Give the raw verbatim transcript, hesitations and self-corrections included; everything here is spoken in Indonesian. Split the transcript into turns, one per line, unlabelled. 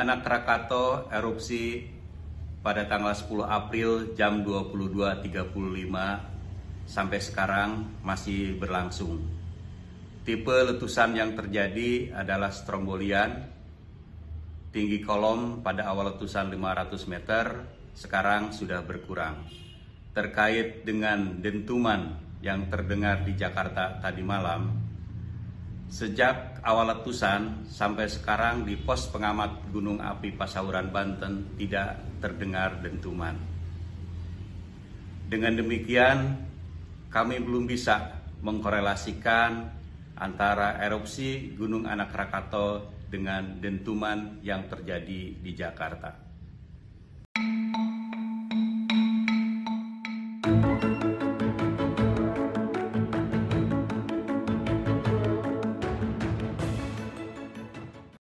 Anak Krakatau erupsi pada tanggal sepuluh April jam dua puluh dua tiga puluh lima sampai sekarang masih berlangsung. Tipe letusan yang terjadi adalah strombolian. Tinggi kolom pada awal letusan lima ratus meter, sekarang sudah berkurang. Terkait dengan dentuman yang terdengar di Jakarta tadi malam, sejak awal letusan sampai sekarang di pos pengamat Gunung Api Pasauran, Banten tidak terdengar dentuman. Dengan demikian, kami belum bisa mengkorelasikan antara erupsi Gunung Anak Krakatau dengan dentuman yang terjadi di Jakarta.